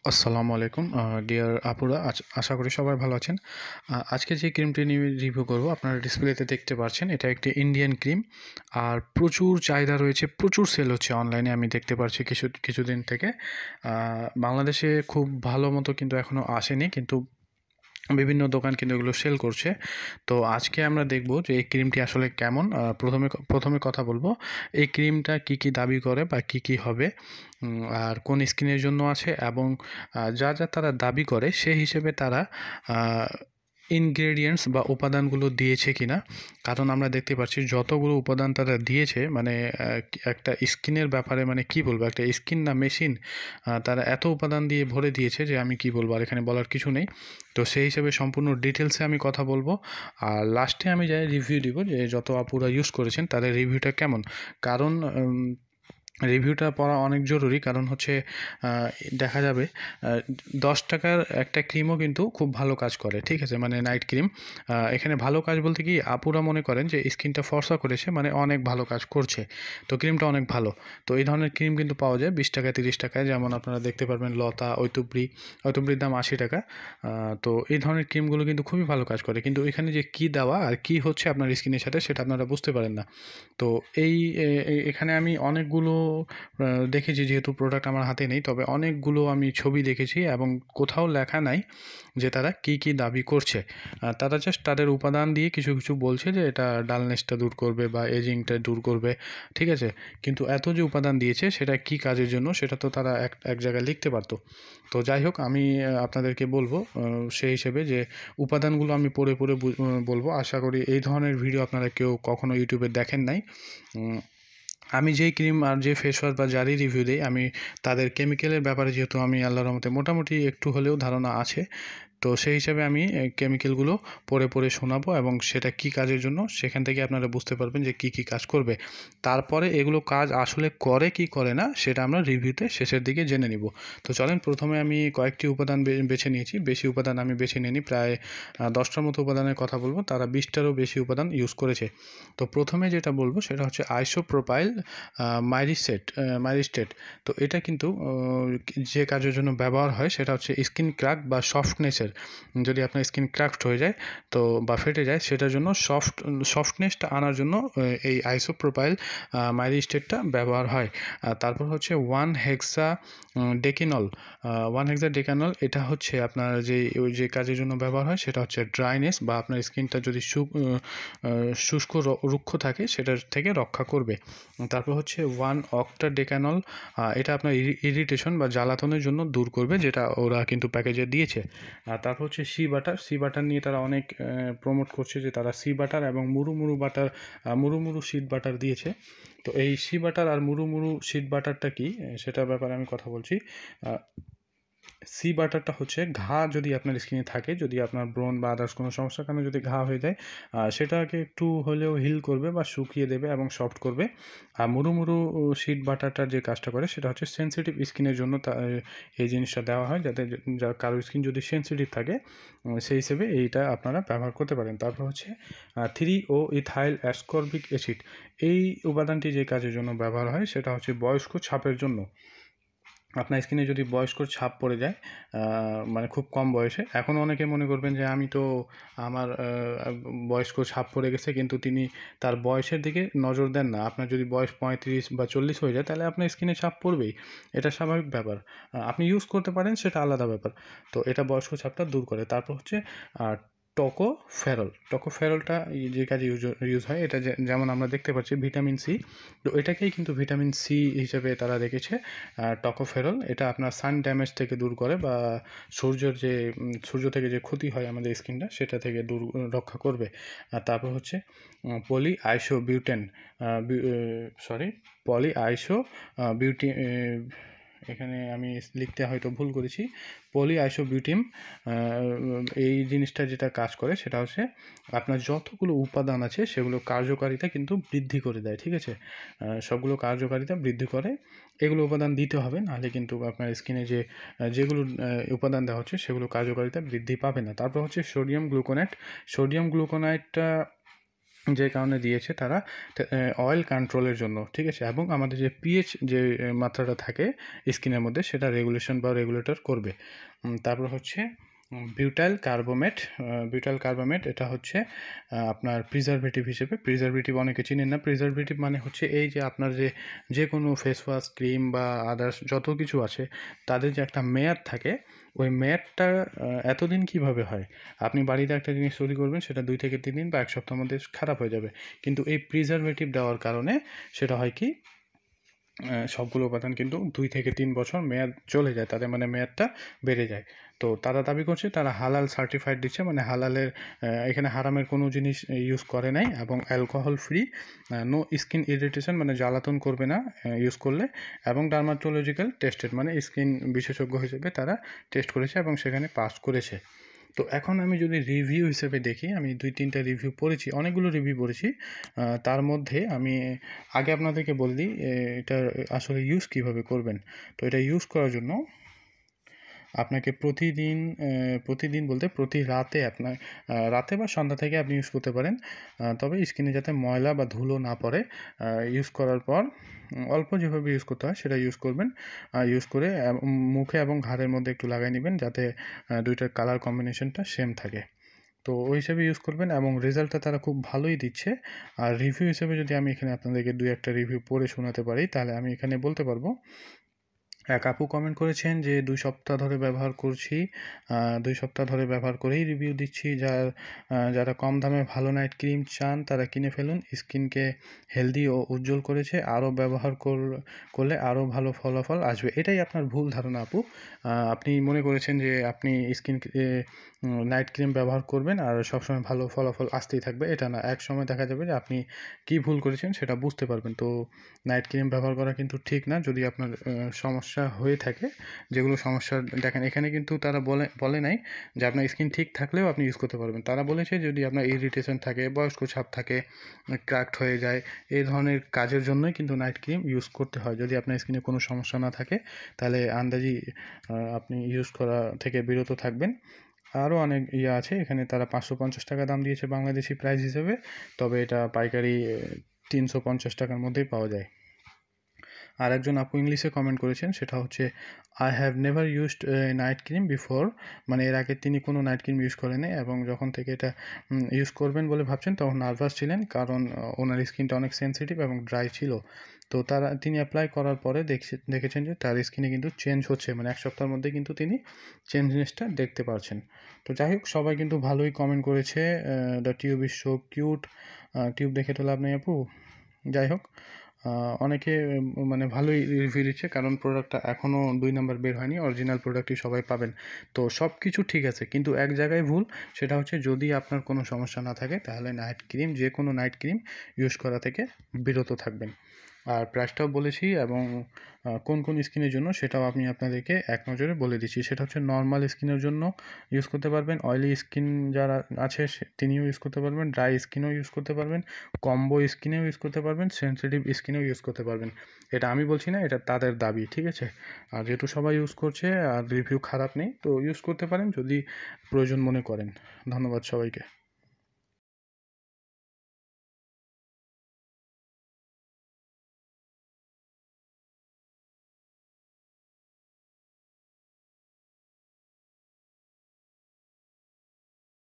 আসসালামু আলাইকুম ডিয়ার আপুরা, আশা করি সবাই ভালো আছেন। আজকে যে ক্রিমটি নিয়ে রিভিউ করব আপনারা ডিসপ্লেতে দেখতে পাচ্ছেন, এটা একটি ইন্ডিয়ান ক্রিম। আর প্রচুর চাহিদা রয়েছে, প্রচুর সেল হচ্ছে অনলাইনে, আমি দেখতে পাচ্ছি কিছুদিন থেকে। বাংলাদেশে খুব ভালো মতো কিন্তু এখনও আসেনি, কিন্তু বিভিন্ন দোকান কিন্তু এগুলো সেল করছে। তো আজকে আমরা দেখব যে এই ক্রিমটি আসলে কেমন। প্রথমে কথা বলবো এই ক্রিমটা কি দাবি করে বা কি হবে, আর কোন স্কিনের জন্য আছে, এবং যা তারা দাবি করে সেই হিসেবে তারা ইনগ্রেডিয়েন্টস বা উপাদানগুলো দিয়েছে কিনা। কারণ আমরা দেখতে পাচ্ছি যতগুলো উপাদান তারা দিয়েছে, মানে একটা স্কিনের ব্যাপারে, মানে কি বলবো, একটা স্কিন না মেশিন, তারা এত উপাদান দিয়ে ভরে দিয়েছে যে আমি কি বলবো, আর এখানে বলার কিছু নেই। তো সেই হিসেবে সম্পূর্ণ ডিটেলসে আমি কথা বলবো, আর লাস্টে আমি যাই রিভিউ দিব যে যত আপুরা ইউজ করেছেন তাদের রিভিউটা কেমন। কারণ রিভিউটা পড়া অনেক জরুরি, কারণ হচ্ছে দেখা যাবে 10 টাকার একটা ক্রিমও কিন্তু খুব ভালো কাজ করে, ঠিক আছে, মানে নাইট ক্রিম। এখানে ভালো কাজ বলতে কি, আপুরা মনে করেন যে স্কিনটা ফর্সা করেছে, মানে অনেক ভালো কাজ করছে, তো ক্রিমটা অনেক ভালো। তো এই ধরনের ক্রিম কিন্তু পাওয়া যায় 20 টাকা 30 টাকায়, যেমন আপনারা দেখতে পারবেন লতা, ঐতুব্রির দাম 80 টাকা। তো এই ধরনের ক্রিমগুলো কিন্তু খুবই ভালো কাজ করে, কিন্তু এখানে যে কি দেওয়া আর কি হচ্ছে আপনার স্কিনের সাথে, সেটা আপনারা বুঝতে পারেন না। তো এখানে আমি অনেকগুলো দেখেছি, যেহেতু প্রোডাক্ট আমার হাতে নেই, তবে অনেকগুলো আমি ছবি দেখেছি এবং কোথাও লেখা নাই যে তারা কি দাবি করছে। তারা জাস্ট তাদের উপাদান দিয়ে কিছু কিছু বলছে যে এটা ডালনেসটা দূর করবে বা এজিংটা দূর করবে, ঠিক আছে। কিন্তু এত যে উপাদান দিয়েছে সেটা কি কাজের জন্য, সেটা তো তারা এক জায়গায় লিখতে পারতো। তো যাই হোক, আমি আপনাদেরকে বলবো সেই হিসেবে যে উপাদানগুলো আমি পড়ে বলবো। আশা করি এই ধরনের ভিডিও আপনারা কেউ কখনো ইউটিউবে দেখেন নাই। আমি যেই ক্রিম আর যে ফেস ওয়াশ বা যারই রিভিউ দিই, আমি তাদের কেমিক্যালের ব্যাপারে, যেহেতু আমি আল্লাহর রহমতে মোটামুটি একটু হলেও ধারণা আছে, তো সেই হিসাবে আমি কেমিক্যালগুলো পড়ে শোনাবো, এবং সেটা কি কাজের জন্য সেখান থেকে আপনারা বুঝতে পারবেন যে কি কাজ করবে। তারপরে এগুলো কাজ আসলে করে কি করে না সেটা আমরা রিভিউতে শেষের দিকে জেনে নিব। তো চলেন, প্রথমে আমি কয়েকটি উপাদান বেছে নিয়েছি, বেশি উপাদান আমি বেছে নিইনি, প্রায় 10টার মতো উপাদানের কথা বলবো, তারা 20টারও বেশি উপাদান ইউজ করেছে। তো প্রথমে যেটা বলবো সেটা হচ্ছে আইসোপ্রোপাইল মাইরিস্টেট। তো এটা কিন্তু যে কাজের জন্য ব্যবহার হয় সেটা হচ্ছে স্কিন ক্র্যাক বা সফটনেসের, যদি আপনার স্কিন ক্র্যাকড হয়ে যায় তো বা ফেটে যায়, সেটার জন্য সফটনেসটা আনার জন্য এই আইসোপ্রোপাইল মাইরিস্টেটটা ব্যবহার হয়। তারপর হচ্ছে ওয়ান হেক্সা ডেকানল। এটা হচ্ছে আপনার যে কাজের জন্য ব্যবহার হয় সেটা হচ্ছে ড্রাইনেস বা আপনার স্কিনটা যদি শুষ্ক রুক্ষ থাকে সেটার থেকে রক্ষা করবে। তারপর হচ্ছে 1 অক্টা ডেকানল। এটা আপনার ইরিটেশন বা জ্বালাতনের জন্য দূর করবে, যেটা ওরা কিন্তু প্যাকেজে দিয়েছে। আর তারপর হচ্ছে সি বাটার নিয়ে তারা অনেক প্রমোট করছে, যে তারা সি বাটার এবং মুরুমুরু শিট বাটার দিয়েছে। তো এই সি বাটার আর মুরুমুরু শিট বাটারটা কি, সেটার ব্যাপারে আমি কথা বলছি। সি বাটারটা হচ্ছে যদি আপনার স্কিনে থাকে, যদি আপনার ব্রণ বা আদার্স কোনো সমস্যার কারণে যদি ঘা হয়ে যায়, সেটাকে একটু হলেও হিল করবে বা শুকিয়ে দেবে এবং সফট করবে। আর মুরুমুরু শিট বাটারটার যে কাজটা করে সেটা হচ্ছে সেনসিটিভ স্কিনের জন্য এই জিনিসটা দেওয়া হয়, যাতে কারো স্কিন যদি সেনসিটিভ থাকে, সেই হিসেবে এইটা আপনারা ব্যবহার করতে পারেন। তারপর হচ্ছে 3 ও ইথাইল অ্যাসকর্বিক অ্যাসিড। এই উপাদানটি যে কাজের জন্য ব্যবহার হয় সেটা হচ্ছে বয়স্ক ছাপের জন্য। আপনার স্কিনে যদি বয়স্ক ছাপ পড়ে যায়, মানে খুব কম বয়সে, এখন অনেকে মনে করবেন যে আমার বয়স্ক ছাপ পড়ে গেছে, কিন্তু তিনি তার বয়সের দিকে নজর দেন না। আপনার যদি বয়স 35 বা 40 হয়ে যায়, তাহলে আপনার স্কিনে ছাপ পড়বেই, এটা স্বাভাবিক ব্যাপার। আপনি ইউজ করতে পারেন, সেটা আলাদা ব্যাপার। তো এটা বয়স্ক ছাপটা দূর করে। তারপর হচ্ছে টোকোফেরলটা যে কাজে ইউজ হয়, এটা যেমন আমরা দেখতে পাচ্ছি ভিটামিন সি, তো এটাকেই কিন্তু ভিটামিন সি হিসেবে তারা রেখেছে। টোকোফেরল এটা আপনার সান ড্যামেজ থেকে দূর করে, বা সূর্য থেকে যে ক্ষতি হয় আমাদের স্কিনটা, সেটা থেকে রক্ষা করবে। আর তারপর হচ্ছে পলি আইসো বিউটেন সরি পলি আইসো বিউটি এখানে আমি লিখতে হয়তো ভুল করেছি। পলি আইসোবিউটিম, এই জিনিসটা যেটা কাজ করে সেটা হচ্ছে আপনার যতগুলো উপাদান আছে সেগুলো কার্যকারিতা কিন্তু বৃদ্ধি করে দেয়, ঠিক আছে। সবগুলো কার্যকারিতা বৃদ্ধি করে, এগুলো উপাদান দিতে হবে, নাহলে কিন্তু আপনার স্কিনে যেগুলো উপাদান দেওয়া হচ্ছে সেগুলো কার্যকারিতা বৃদ্ধি পাবে না। তারপর হচ্ছে সোডিয়াম গ্লুকোনাইট। যে কারণে দিয়েছে তারা অয়েল কন্ট্রোলের জন্য, ঠিক আছে, এবং আমাদের যে পিএইচ যে মাত্রাটা থাকে স্কিনের মধ্যে সেটা রেগুলেশন বা রেগুলেটর করবে। তারপর হচ্ছে বিউটাইল কার্বামেট, এটা হচ্ছে আপনার প্রিজারভেটিভ হিসেবে। প্রিজারভেটিভ অনেকে চিনেন না। প্রিজারভেটিভ মানে হচ্ছে এই যে আপনার যে কোনো ফেস ওয়াশ, ক্রিম বা আদার্স যত কিছু আছে তাদের যে একটা মেয়াদ থাকে, ওই মেয়াদটা এতদিন কিভাবে হয়, আপনি বাড়িতে একটা জিনিস তৈরি করবেন, সেটা 2 থেকে 3 দিন বা 1 সপ্তাহের মধ্যে খারাপ হয়ে যাবে, কিন্তু এই প্রিজারভেটিভ দেওয়ার কারণে সেটা হয় কি, সবগুলো উপাদান কিন্তু 2 থেকে 3 বছর মেয়াদ চলে যায়, তাদের মানে মেয়াদটা বেড়ে যায়। তো তারা দাবি করছে তারা হালাল সার্টিফাইড দিচ্ছে, মানে হালালের এখানে হারামের কোনো জিনিস ইউজ করে নাই, এবং alcohol free, no skin irritation মানে জ্বালাতন করবে না ইউজ করলে, এবং ডার্মাটোলজিক্যাল টেস্টেড মানে স্কিন বিশেষজ্ঞ হিসেবে তারা টেস্ট করেছে এবং সেখানে পাস করেছে। তো এখন আমি যদি রিভিউ হিসেবে দেখি, আমি 2-3টা রিভিউ পড়েছি, অনেকগুলো রিভিউ পড়েছি। তার মধ্যে আমি আগে আপনাদেরকে বলে দিই এটা আসলে ইউজ কিভাবে করবেন। তো এটা ইউজ করার জন্য আপনাকে প্রতিদিন বলতে প্রতি রাতে আপনার রাতে বা সন্ধ্যা থেকে আপনি ইউজ করতে পারেন। তবে স্কিনে যাতে ময়লা বা ধুলো না পড়ে, ইউজ করার পর অল্প যেভাবে ইউজ করতে হয় সেটা ইউজ করবেন। ইউজ করে মুখে এবং ঘাড়ের মধ্যে একটু লাগাই নেবেন, যাতে দুইটার কালার কম্বিনেশনটা সেম থাকে। তো ওই হিসেবে ইউজ করবেন এবং রেজাল্টটা তারা খুব ভালোই দিচ্ছে। আর রিভিউ হিসেবে যদি আমি এখানে আপনাদেরকে 2-1টা রিভিউ পড়ে শোনাতে পারি, তাহলে আমি এখানে বলতে পারবো। এক আপু কমেন্ট করেছেন যে 2 সপ্তাহ ধরে ব্যবহার করছি, 2 সপ্তাহ ধরে ব্যবহার করেই রিভিউ দিচ্ছি। যারা কম দামে ভালো নাইট ক্রিম চান তারা কিনে ফেলুন, স্কিনকে হেলদি ও উজ্জ্বল করেছে, আরও ব্যবহার করলে আরও ভালো ফলাফল আসবে। এটাই আপনার ভুল ধারণা আপু। আপনি মনে করেছেন যে আপনি নাইট ক্রিম ব্যবহার করবেন আর সবসময় ভালো ফলাফল আসতেই থাকবে, এটা না। এক সময় দেখা যাবে যে আপনি কী ভুল করেছেন সেটা বুঝতে পারবেন। তো নাইট ক্রিম ব্যবহার করা কিন্তু ঠিক না যদি আপনার সমস্যা হয়ে থাকে। যেগুলো সমস্যা দেখেন এখানে কিন্তু তারা বলে নাই যে আপনার স্কিন ঠিক থাকলেও আপনি ইউজ করতে পারবেন। তারা বলেছে যদি আপনার ইরিটেশন থাকে, বয়স্ক ছাপ থাকে, ক্র্যাকড হয়ে যায়, এই ধরনের কাজের জন্যই কিন্তু নাইট ক্রিম ইউজ করতে হয়। যদি আপনার স্কিনে কোনো সমস্যা না থাকে তাহলে আন্দাজি আপনি ইউজ করা থেকে বিরত থাকবেন। আরও অনেক আছে এখানে, তারা 550 টাকা দাম দিয়েছে বাংলাদেশি প্রাইস হিসেবে, তবে এটা পাইকারি 350 টাকার মধ্যেই পাওয়া যায়। আর একজন আপু ইংলিশে কমেন্ট করেছেন, সেটা হচ্ছে I have never used night cream before, মানে এর আগে তিনি কোনো নাইট ক্রিম ইউজ করেনি এবং যখন থেকে এটা ইউজ করবেন বলে ভাবছেন তখন নার্ভাস ছিলেন, কারণ ওনার স্কিনটা অনেক সেন্সিটিভ এবং ড্রাই ছিল। তো তিনি অ্যাপ্লাই করার পরে দেখেছেন যে তার স্কিনে কিন্তু চেঞ্জ হচ্ছে, মানে 1 সপ্তাহের মধ্যে কিন্তু তিনি চেঞ্জনেসটা দেখতে পারছেন। তো যাই হোক, সবাই কিন্তু ভালোই কমেন্ট করেছে। The tube is so cute, tube দেখে তো লাভ নেই আপু। যাই হোক, অনেকে মানে ভালোই রিভিউ দিচ্ছে, কারণ প্রোডাক্টটা এখনও 2 নাম্বার বের হয়নি, অরিজিনাল প্রোডাক্টই সবাই পাবেন। তো সব কিছু ঠিক আছে, কিন্তু এক জায়গায় ভুল, সেটা হচ্ছে যদি আপনার কোনো সমস্যা না থাকে তাহলে যে কোনো নাইট ক্রিম ইউজ করা থেকে বিরত থাকবেন। আর প্রাইসটাও বলেছি এবং কোন স্কিনের জন্য সেটাও আমি আপনাদেরকে এক নজরে বলে দিচ্ছি। সেটা হচ্ছে নর্মাল স্কিনের জন্য ইউজ করতে পারবেন, অয়েলি স্কিন যারা আছে তিনিও ইউজ করতে পারবেন, ড্রাই স্কিনও ইউজ করতে পারবেন, কম্বো স্কিনেও ইউজ করতে পারবেন, সেনসিটিভ স্কিনেও ইউজ করতে পারবেন। এটা আমি বলছি না, এটা তাদের দাবি, ঠিক আছে। আর যেহেতু সবাই ইউজ করছে আর রিভিউ খারাপ নেই, তো ইউজ করতে পারেন যদি প্রয়োজন মনে করেন। ধন্যবাদ সবাইকে।